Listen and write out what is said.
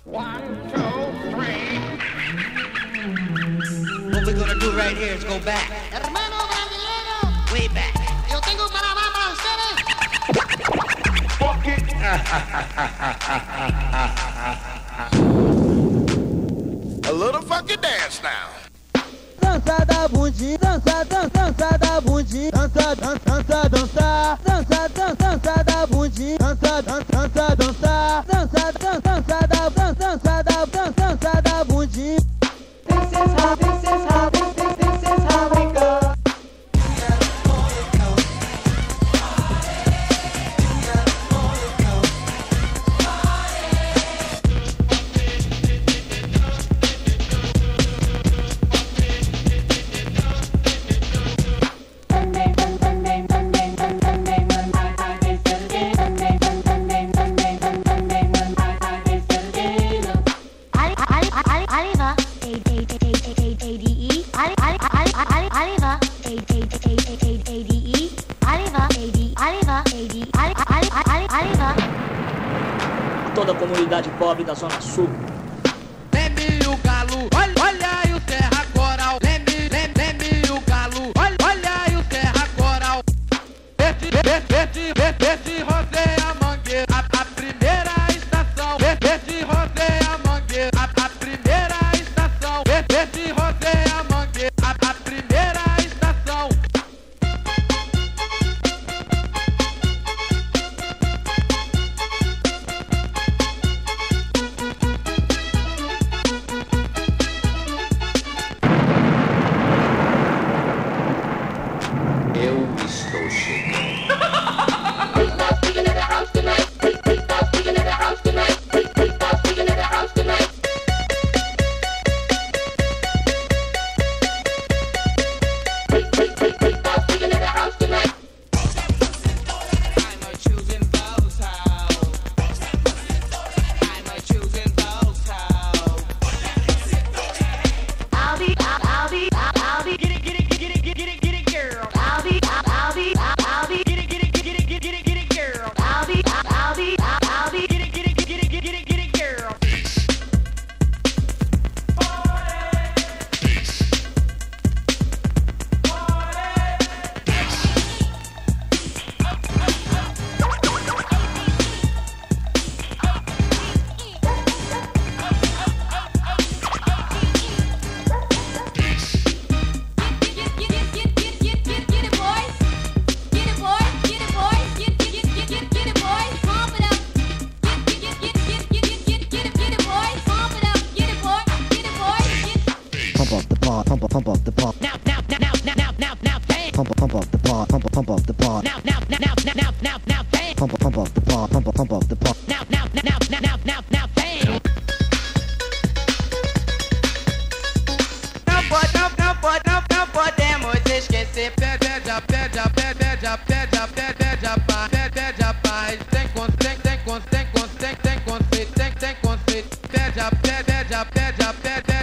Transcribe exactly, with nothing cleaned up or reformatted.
One, two, three. What we're gonna do right here is go back. Hermano brasileño, Way back. yo tengo un Panamá para ustedes. Fuck it. A little funky dance now. Dança da bundinha, dança, dança, dança da bundinha, dança, dança, dança, dança, dança, dança, dança da bundinha, dança, dança, dança, dança, dança, dança, dança da, dança, dança da, dança, dança da bundinha. This is how, this is how, this, this, this is how we go. Toda a comunidade pobre da Zona Sul. Leme o galo, olha, olha aí o terra coral. Leme, leme, leme o galo, olha, olha aí o terra coral. Verde, verde, verde, verde, verde, roseia a mangueira, a, a primeira estação. Verde, verde, roseia a mangueira, a, a primeira estação. Verde, verde, roseia a mangueira, a, a primeira estação. Eu estou chegando. I'll be, I'll, I'll be, I'll, I'll be, get it, get it, get it, get it, get it, get it, girl. I'll be, I'll, I'll be, I'll, I'll be, get it, get it, get it, get it, get it, girl. I'll be, I'll, I'll be, I'll, I'll be, get it, get it, get it, get it, get it, girl. Pump up the bar, pump up, pump up the bar. Now, now, now, now, now, now, now, bang. Pump up, pump up the bar, pump up, pump up the bar. Now, now, now, now, now, now, now, bang. Pump up, pump up the bar, pump up, pump up the bar. Now, now, now, now, now, now, now, bang. Não pode, não, não pode, não, não podemos esquecer. Pede, pede, a, pede, a, pede, pede, a, pede, a, pede, pede, a paz, pede, pede, a paz. Tem conceito, tem conceito, tem conceito, tem conceito, tem, tem conceito. Pede, a, pede, pede, a, pede, a, pede,